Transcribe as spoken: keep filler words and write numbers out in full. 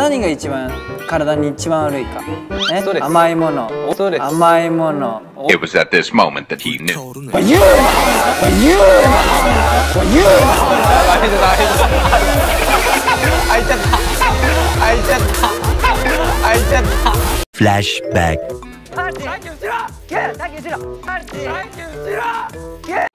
何が一番体に一番悪いか。ね、 ストレス。 甘いもの。 ストレス。 甘いもの。 It was at this moment that he knew. 言うな。言うな。言うな。 開いちゃった。開いちゃった。開いちゃった。 フラッシュバック。 パンチ。サンキュー後ろ。キュー。サンキュー後ろ。パンチ。サンキュー後ろ。キュー。